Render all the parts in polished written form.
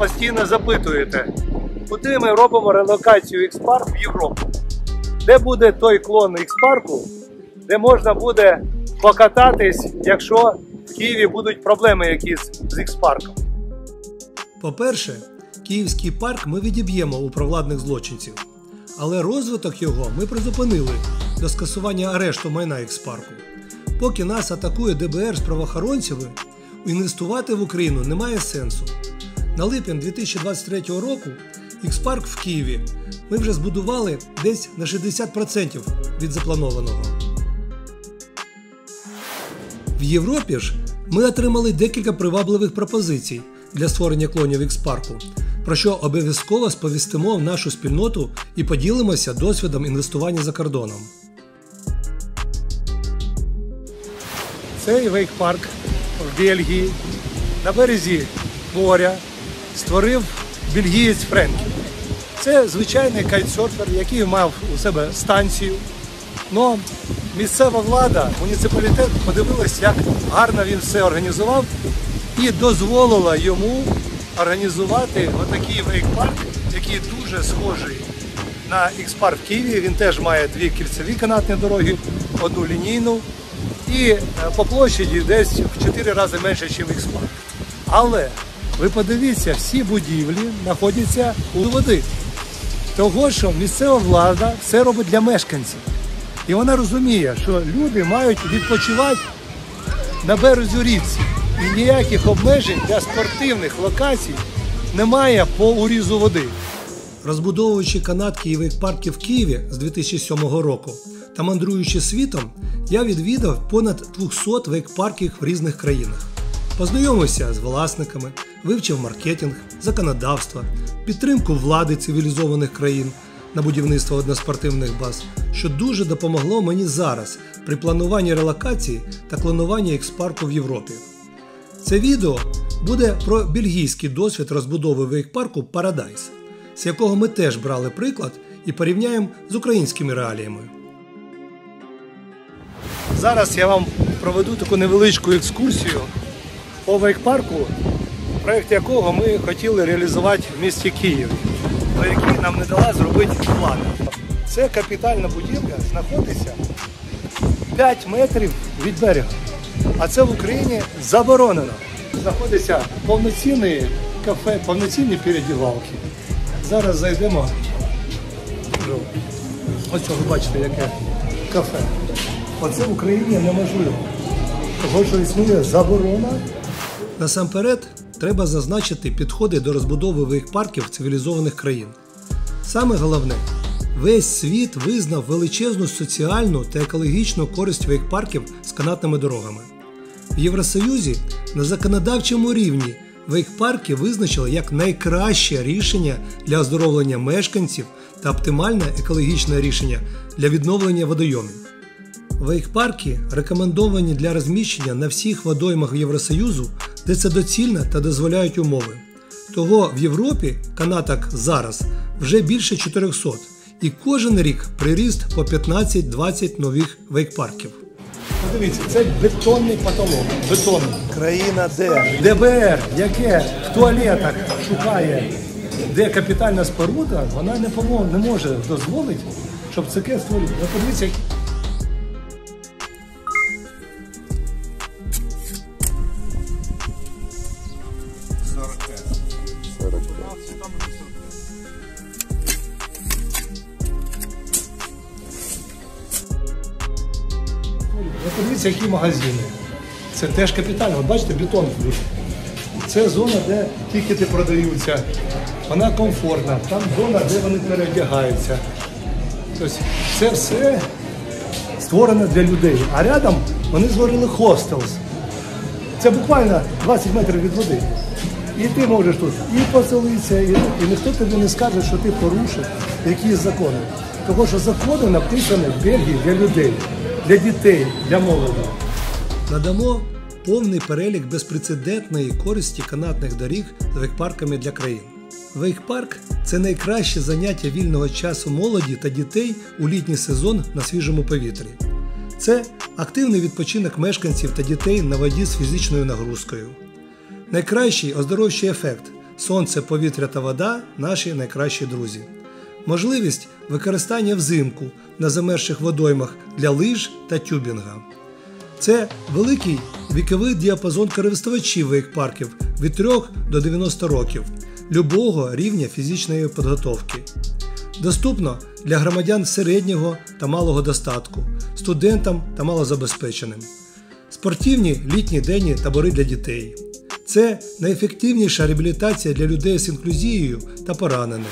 постійно запитуєте, куди ми робимо релокацію X-Park в Європу. Де буде той клон X-Park, де можна буде покататись, якщо в Києві будуть проблеми якісь з X-Park. По-перше, Київський парк ми відіб'ємо у провладних злочинців. Але розвиток його ми призупинили до скасування арешту майна X-Park. Поки нас атакує ДБР з правоохоронцями, інвестувати в Україну немає сенсу. На липень 2023 року X-Park в Києві ми вже збудували десь на 60% від запланованого. В Європі ж ми отримали декілька привабливих пропозицій для створення клонів X-Park, про що обов'язково сповістимо в нашу спільноту і поділимося досвідом інвестування за кордоном. Цей вейк-парк в Бельгії на березі моря створив бельгієць Френкі. Це звичайний кайтсерфер, який мав у себе станцію. Но місцева влада, муніципалітет подивилась, як гарно він все організував і дозволила йому організувати отакий вейк-парк, який дуже схожий на X-Park в Києві. Він теж має дві кільцеві канатні дороги, одну лінійну і по площаді десь в 4 рази менше, ніж X-Park. Але ви подивіться, всі будівлі знаходяться у води. Того, що місцева влада все робить для мешканців. І вона розуміє, що люди мають відпочивати на березі річці. І ніяких обмежень для спортивних локацій немає по урізу води. Розбудовуючи канатки і вейк-парки в Києві з 2007 року та мандруючи світом, я відвідав понад 200 вейк-парків в різних країнах. Познайомився з власниками, вивчив маркетинг, законодавство, підтримку влади цивілізованих країн на будівництво односпортивних баз, що дуже допомогло мені зараз при плануванні релокації та клонуванні X-Park в Європі. Це відео буде про бельгійський досвід розбудови вейк-парку Paradise, з якого ми теж брали приклад і порівняємо з українськими реаліями. Зараз я вам проведу таку невеличку екскурсію по вейк-парку, проєкт якого ми хотіли реалізувати в місті Києві, але який нам не дала зробити влада. Це капітальна будівля знаходиться 5 метрів від берега, а це в Україні заборонено. Знаходиться повноцінне кафе, повноцінні передівалки. Зараз зайдемо. Ось ви бачите, яке кафе. Оце в Україні неможливо, тому що існує заборона. Насамперед, треба зазначити підходи до розбудови вейк-парків цивілізованих країн. Саме головне, весь світ визнав величезну соціальну та екологічну користь вейк-парків з канатними дорогами. В Євросоюзі на законодавчому рівні вейк-парки визначили як найкраще рішення для оздоровлення мешканців та оптимальне екологічне рішення для відновлення водойомів. Вейк-парки рекомендовані для розміщення на всіх водоймах Євросоюзу, де це доцільно та дозволяють умови. Того в Європі канаток зараз вже більше 400, і кожен рік приріст по 15-20 нових вейк-парків. Подивіться, це бетонний потолок. Бетонний. Країна де? ДБР, яке в туалетах шукає, де капітальна споруда, вона не може дозволити, щоб таке створити. Подивіться, подивіться, які магазини. Це теж капітально. Бачите, бетон. Це зона, де тікети продаються. Вона комфортна. Там зона, де вони переодягаються. Тобто це все створено для людей. А рядом вони створили хостелс. Це буквально 20 метрів від води. І ти можеш тут і поселитися, і ніхто тобі не скаже, що ти порушив якісь закони. Тому що закони написані в Бельгії для людей, для дітей, для молоді. Надамо повний перелік безпрецедентної користі канатних доріг з вейк-парками для країн. Вейк-парк – це найкраще заняття вільного часу молоді та дітей у літній сезон на свіжому повітрі. Це активний відпочинок мешканців та дітей на воді з фізичною нагрузкою. Найкращий оздоровчий ефект Сонце, повітря та вода – наші найкращі друзі. Можливість використання взимку на замерзших водоймах для лиж та тюбінга. Це великий віковий діапазон користувачів вейк-парків від 3 до 90 років, любого рівня фізичної підготовки. Доступно для громадян середнього та малого достатку, студентам та малозабезпеченим. Спортивні літні денні табори для дітей. Це найефективніша реабілітація для людей з інклюзією та поранених.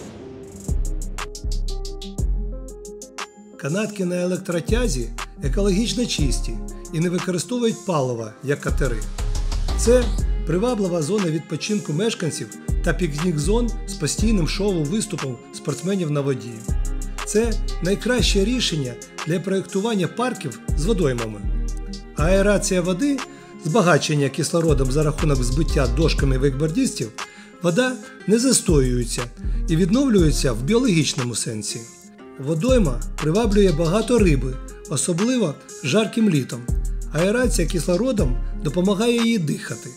Канатки на електротязі екологічно чисті і не використовують палива, як катери. Це приваблива зона відпочинку мешканців та пікнік-зон з постійним шоу-виступом спортсменів на воді. Це найкраще рішення для проєктування парків з водоймами. Аерація води, збагачення кислородом за рахунок збиття дошками вейкбордістів, вода не застоюється і відновлюється в біологічному сенсі. Водойма приваблює багато риби, особливо жарким літом. Аерація кислородом допомагає їй дихати.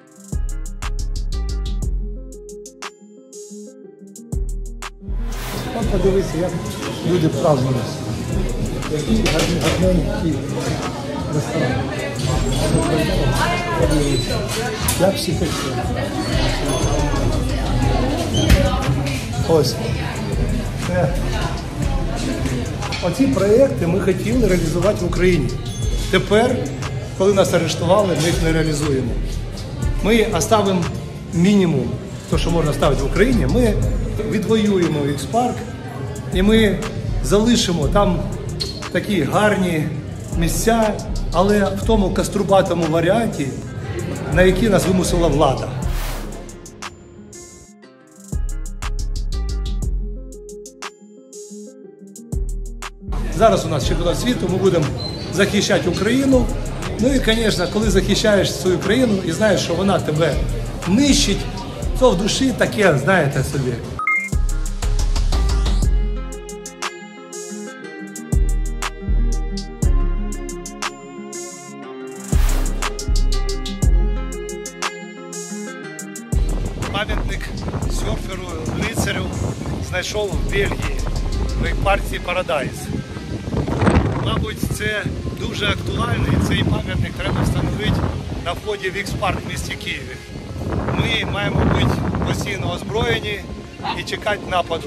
От подивися, як люди празднують. Які гарненькі ресторани. Подивися, як всі хотіли. Ось. Оці проєкти ми хотіли реалізувати в Україні. Тепер, коли нас арештували, ми їх не реалізуємо. Ми оставимо мінімум, те, що можна ставити в Україні, ми відвоюємо X-Park і ми залишимо там такі гарні місця, але в тому каструбатому варіанті, на який нас вимусила влада. Зараз у нас чемпіонат світу, ми будемо захищати Україну. Ну і, звісно, коли захищаєш свою країну і знаєш, що вона тебе нищить, то в душі таке, знаєте собі. Пам'ятник серферу лицарю знайшов в Бельгії, в вейк-парці Парадайз. Мабуть, це дуже актуально, і цей пам'ятник треба встановити на вході в X-Park в місті Києві. Ми маємо бути постійно озброєні і чекати нападу.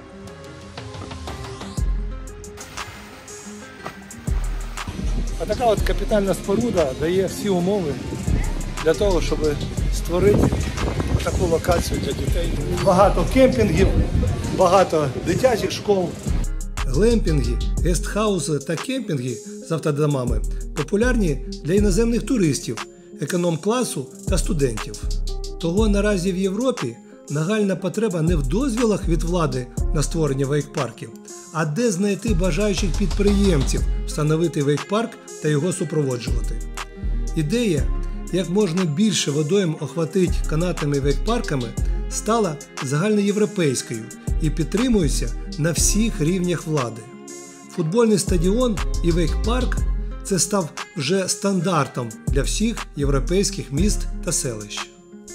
А така от капітальна споруда дає всі умови для того, щоб створити таку локацію для дітей. Багато кемпінгів, багато дитячих школ. Глемпінги, гестхаузи та кемпінги з автодомами популярні для іноземних туристів, економ-класу та студентів. Того наразі в Європі нагальна потреба не в дозвілах від влади на створення вейк-парків, а де знайти бажаючих підприємців встановити вейк-парк та його супроводжувати. Ідея, як можна більше водойм охватити канатними вейк-парками, стала загальноєвропейською і підтримується на всіх рівнях влади. Футбольний стадіон і вейк-парк – це став вже стандартом для всіх європейських міст та селищ.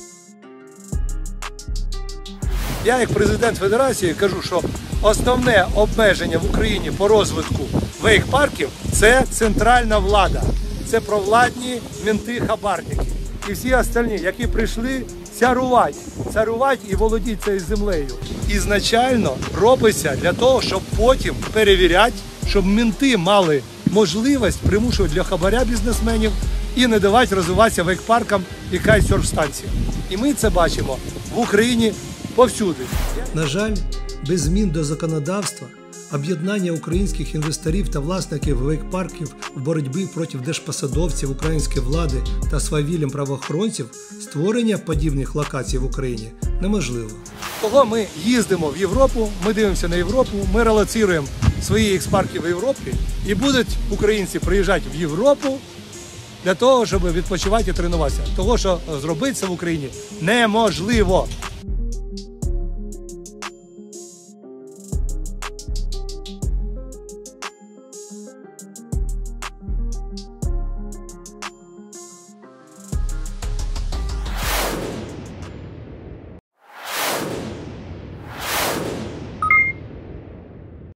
Я, як президент федерації, кажу, що основне обмеження в Україні по розвитку вейк-парків – це центральна влада. Це провладні менти-хабарники. І всі остальні, які прийшли царувати і володіти цією землею. Ізначально робиться для того, щоб потім перевіряти, щоб менти мали можливість примушувати для хабаря бізнесменів і не давати розвиватися вейк-паркам і кайтсерф-станціям. І ми це бачимо в Україні повсюди. На жаль, без змін до законодавства, об'єднання українських інвесторів та власників вейк-парків в боротьбі проти держпосадовців української влади та свавіллям правоохоронців створення подібних локацій в Україні неможливо. Того ми їздимо в Європу, ми дивимося на Європу, ми релоцируємо свої X-парки в Європі і будуть українці приїжджати в Європу для того, щоб відпочивати і тренуватися. Того, що зробити це в Україні неможливо.